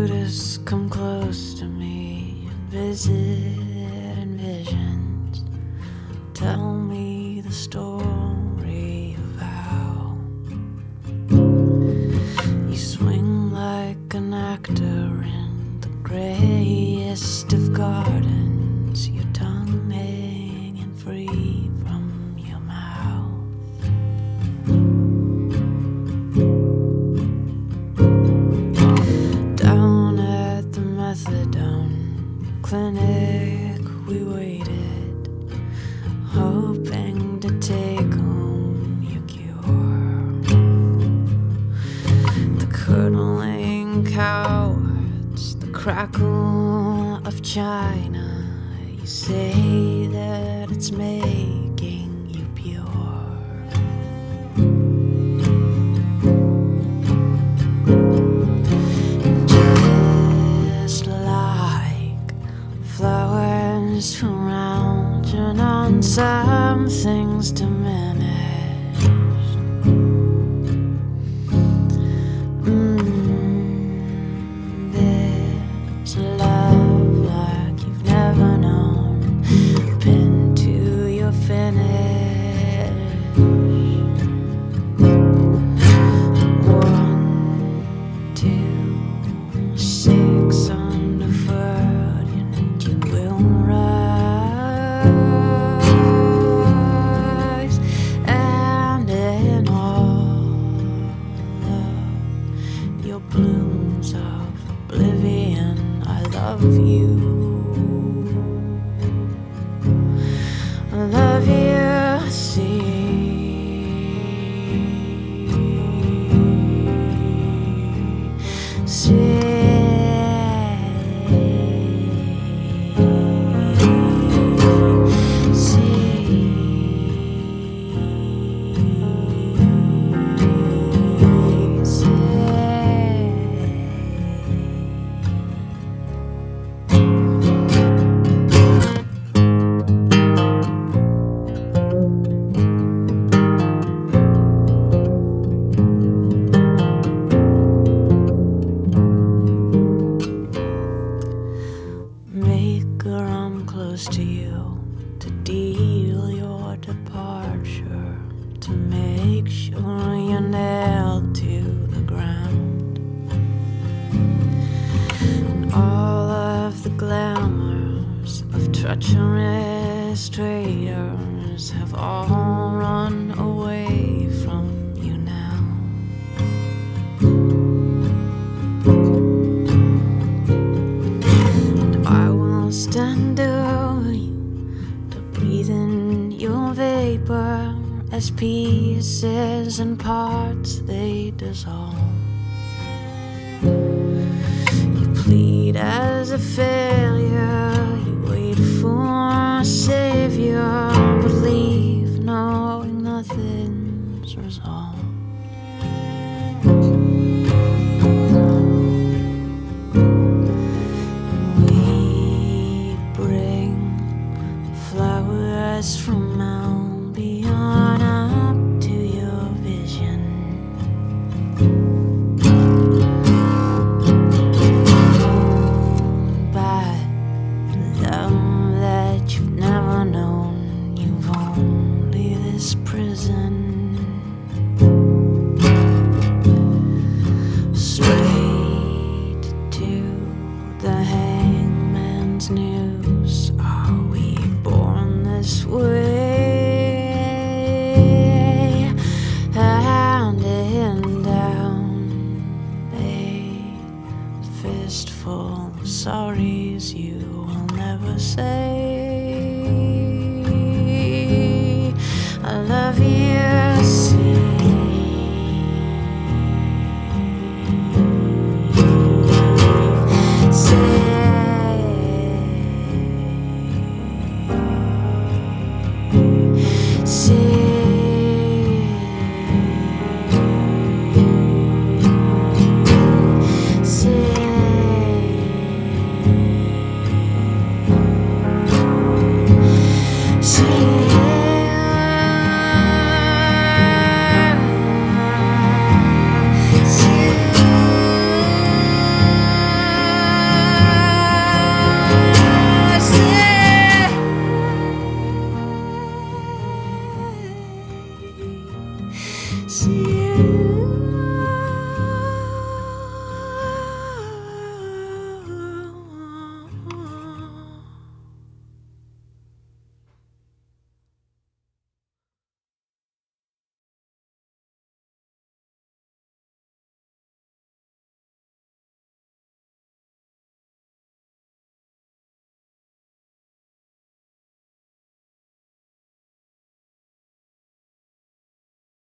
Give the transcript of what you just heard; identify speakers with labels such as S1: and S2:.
S1: Judas, come close to me and visit in visions. Tell me the story of how you swing like an actor in the greyest of gardens, your tongue hanging free from your mouth. Down at the methadone clinic we waited, hoping to take home your cure. The curdling cowards, the crackle of China, you say that it's making you pure. Just like flowers surround you, on some things diminished. There's a love like you've never known, pinned to your finish. 1, 2, 6 underfoot, and you will rise. And in all of your blooms of oblivion, I love you. I love you, see. Maker, I'm close to you to deal your departure, to make sure you're nailed to the ground. And all of the glamours of treacherous traitors have all run away from you now. And I will stand over you to breathe in your vapor as pieces and parts they dissolve. You plead as a failure, you wait for a savior, but leave knowing nothing's resolved. We bring flowers from Albion up to your vision. Owned by love that you've never known, you've only this prison. Straight to the hangman's noose, are we born this way? Hand in down, a fistful of sorries you will never say.